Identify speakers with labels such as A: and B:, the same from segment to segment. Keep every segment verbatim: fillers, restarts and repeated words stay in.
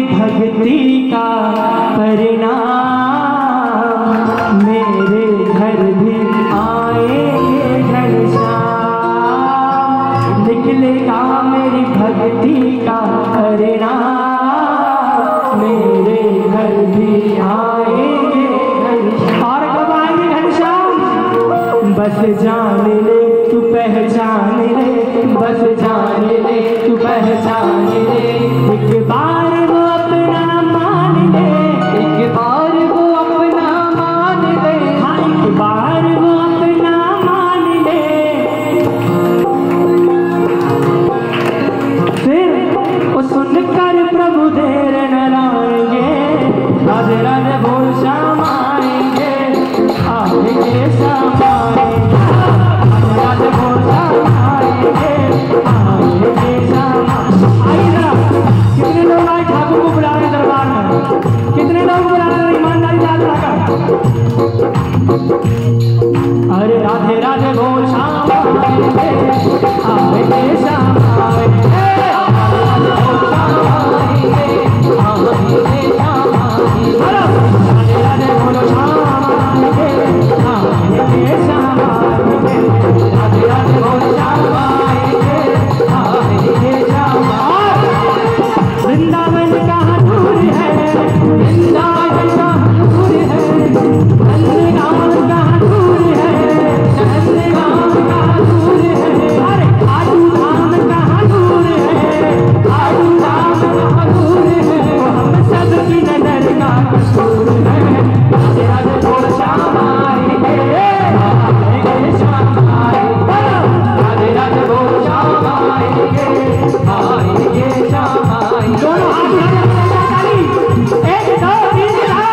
A: भक्ति का परिणाम मेरे घर भी आएंगे घनश्याम। निकलेगा मेरी भक्ति का परिणाम मेरे घर भी आएंगे घनश्याम। और कब आएंगे घनश्याम? बस जान ले तू पहचान ले, बस जान ले तू पहचान ले। एक बार वो अपना मान ले, एक बार वो अपना मान ले, हाँ एक बार वो अपना मान ले। फिर वो सुनकर प्रभु देर न लाएंगे, राधे राधे बोल श्याम आएंगे, आएंगे श्याम आएंगे, राधे राधे बोल श्याम आएंगे, आएंगे श्याम। आइए जरा, कितने लोग आए ठाकुर को बुलाने दरबार में? कितने लोग बुलाने ईमानदारी याद रखा? अरे राधे राधे बोल श्याम आएंगे, आएंगे श्याम आएंगे, राधे राधे बोल श्याम आएंगे, आएंगे श्याम आएंगे, राधे राधे बोलो श्याम आएंगे, आएंगे श्याम आएंगे, राधे राधे बोल श्याम आएंगे, आएंगे श्याम आएंगे। वृंदावन कहाँ दूर है, वृंदावन कहाँ दूर है, नंदगांव कहाँ दूर है, नंदगांव कहाँ दूर है, अरे खाटू धाम कहाँ दूर है, खाटू धाम कहाँ दूर है, हम सबकी नजर का कसूर है। राधे राधे बोल श्याम आएंगे, आएंगे श्याम आएंगे, राधे राधे बोल श्याम आएंगे, आएंगे श्याम आएंगे। दोनों हाथ उठाकर ताली, एक दो तीन चार।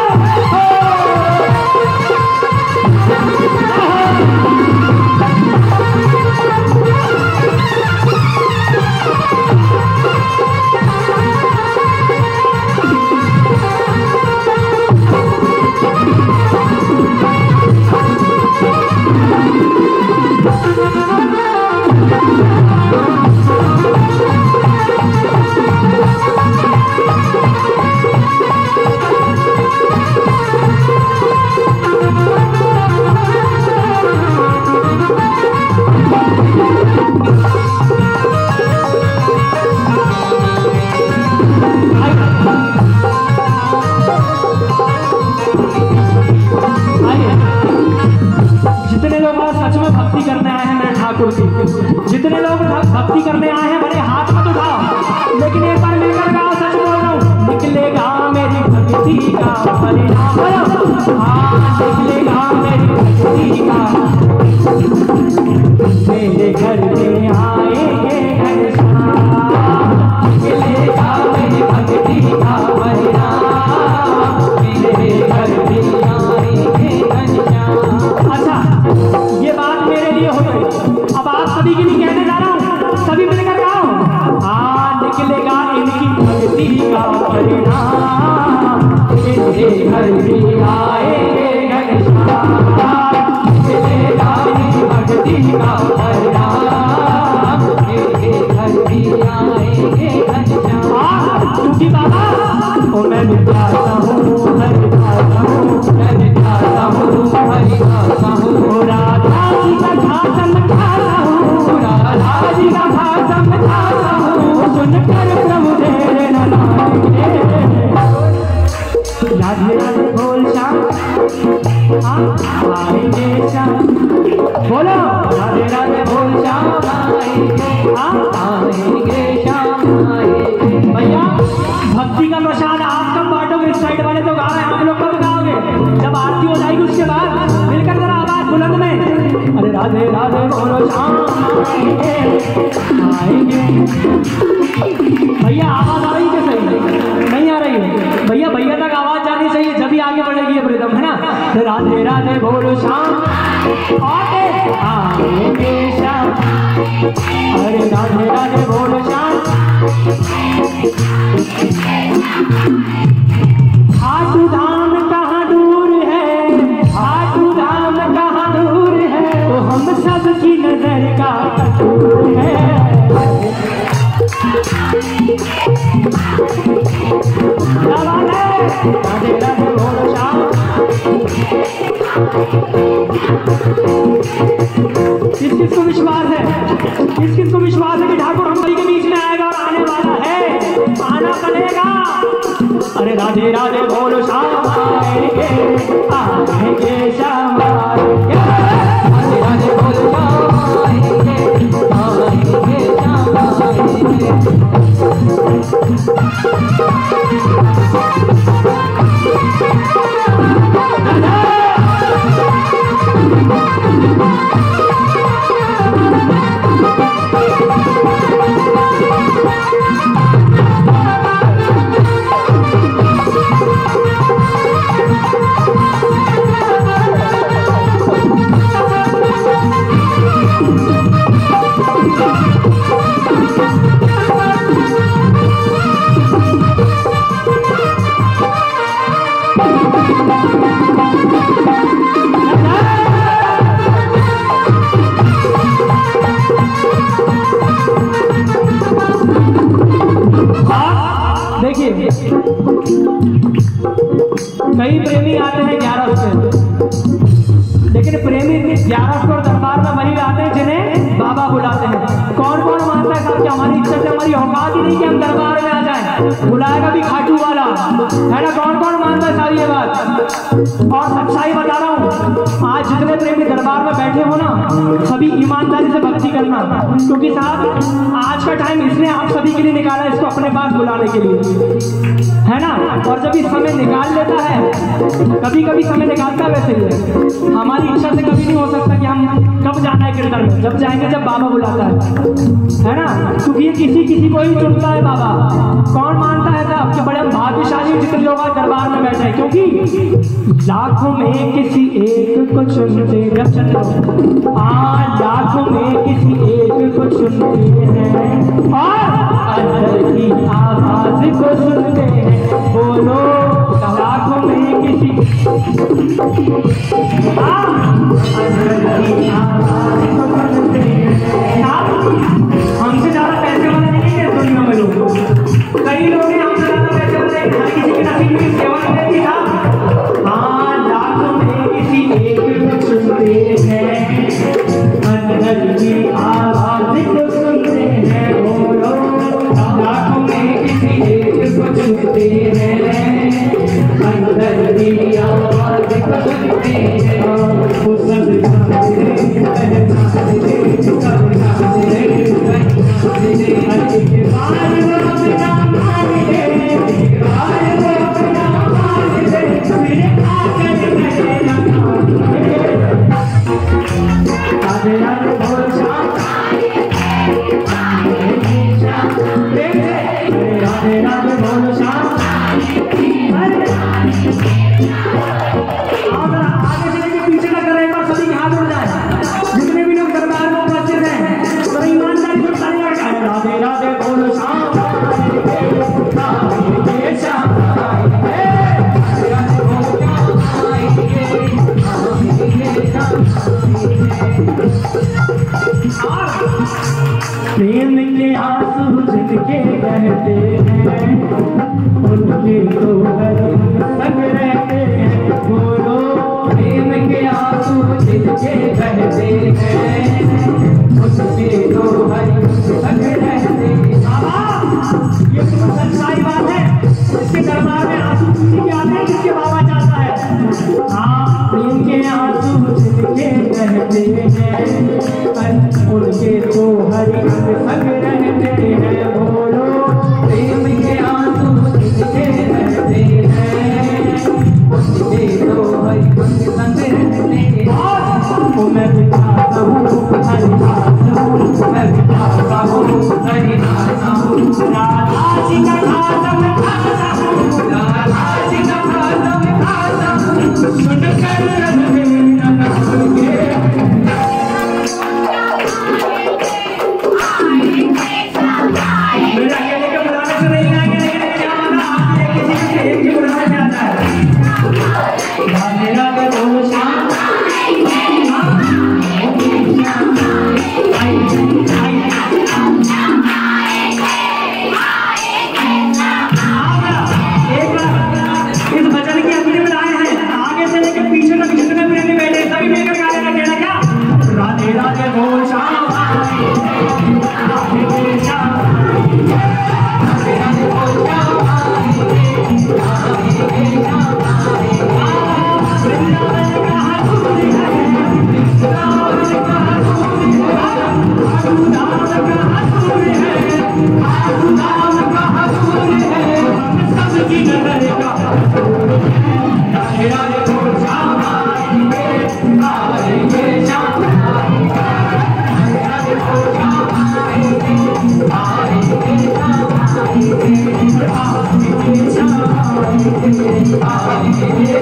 A: जितने लोग सच में भक्ति करने आए हैं मेरे ठाकुर की, जितने लोग भक्ति करने आए हैं बड़े हाथ मत उठाओ, लेकिन एक बार मिलकर गाओ, सच बोल रहा हूँ। निकलेगा मेरी भक्ति का परिणाम, हाँ निकलेगा मेरी भक्ति का, मेरे घर में आएंगे घनश्याम। निकलेगा मेरी भक्ति का परिणाम मेरे घर में आएंगे घनश्याम। अच्छा, ये बात मेरे लिए हो गई, अब आप सभी के लिए कहने जा रहा हूँ, सभी मिलकर गाओ। हाँ निकलेगा इनकी भक्ति का परिणाम मेरे घर भी आएंगे घनश्याम। निकलेगा इनकी भक्ति का परिणाम मेरे घर भी आएंगे घनश्याम। क्योंकि बाबा ओ मैं गाता हूँ, हरि गाता हूँ, मैं गाता हूँ, हरि गाता हूँ, राधा जी का भाषण गाता हूँ, राधा जी का भाषण गाता हूँ, सुनकर प्रभु देर न लाएंगे। राधे राधे बोल श्याम आएंगे श्याम, बोलो राधे राधे बोल श्याम आएंगे, आएंगे श्याम आएंगे। भैया भक्ति का प्रसाद आप कब बांटोगे? इस साइड वाले तो गा रहे हैं, आप लोग कब गाओगे? जब आरती हो जाएगी उसके बाद मिलकर जरा आवाज बुलंद में, अरे राधे राधे बोलो श्याम आएंगे, आएंगे। भैया आवाज आ रही है? सही नहीं आ रही है भैया, भैया तक आवाज जानी चाहिए, जब भी आगे बढ़ेगी ये रिदम, है ना? राधे राधे बोलो श्याम आएंगे श्याम, अरे राधे राधे बोलो श्याम। खाटू धाम कहाँ दूर है, खाटू धाम कहाँ दूर है, तो हम सब की नजर का कसूर है। राधे राधे बोल श्याम। किस किस को विश्वास है, किस किस को विश्वास है कि ठाकुर हम सभी के बीच में आएगा और आने वाला है, आना पड़ेगा। अरे राधे राधे बोल श्याम आएंगे, आएंगे श्याम आएंगे। राधे राधे बोल श्याम आएंगे, आएंगे श्याम आएंगे। कई प्रेमी आते हैं ग्यारह से, लेकिन प्रेमी ग्यारह सौ दरबार में वही आते हैं जिन्हें बाबा बुलाते हैं। कौन कौन मानता है साहब कि हमारी इच्छा से हमारी औकात ही नहीं कि हम दरबार में आ जाए, बुलाएगा भी खाटू वाला, है ना? कौन कौन मानता है सारी ये बात? और सच्चाई बता रहा हूँ, आज जितने प्रेमी दरबार में बैठे हो ना, सभी ईमानदारी से भक्ति करना, क्योंकि साहब आज का टाइम इसने आप सभी के लिए निकाला, इसको अपने पास बुलाने के लिए, है ना? और जब इस समय निकाल लेता है, कभी कभी समय निकालता है, वैसे ही हमारी इच्छा से कभी नहीं हो सकता कि हम कब जाना है कीर्तन में, जब जाएंगे जब बाबा बुलाता है, है ना? क्योंकि ये किसी किसी को ही चुनता है बाबा। कौन मानता है साहब कि बड़े भाग्यशाली जितने लोग आज दरबार में बैठे हैं, क्योंकि लाखों में किसी एक को चुनते हैं, आज लाखों में किसी एक को चुनते हैं और अंदर की आवाज को सुनते हैं। बोलो लाखों में किसी हमसे ज्यादा पैसे वाले नहीं है दुनिया में लोग, कई लोग हैं हमसे ज्यादा पैसे वाले, हर किसी के नसीब में सेवा नहीं रहती था। हाँ, लाखों में किसी एक को सुनते हैं, अंदर की आवाज को सुनते हैं। बोलो लाखों में किसी एक को सुनते हैं, अंदर की आवाज को सुनते हैं। वो सब प्रेम के आंसू जिनके बहते हैं, उनके तो हर संग रहते हैं। बोलो प्रेम के आंसू जिनके बहते हैं, उनके तो हर संग रहते हैं। ये तो सच्चाई बात है, इसके दरबार में आंसू किसी के आते हैं जिसके बाबा चाहता है। हाँ, प्रेम के आंसू जिनके बहते हैं, उनके तो हरि संग रहते हैं। बोलो प्रेम के आंसू जिनके बहते हैं, उनके तो हरि संग रहते हैं। ओ मैं भी चाहता हूँ हरिदास हूँ, मैं भी चाहता हूँ हरिदास हूँ, राधा जी का खातम खाता हूँ। आएंगे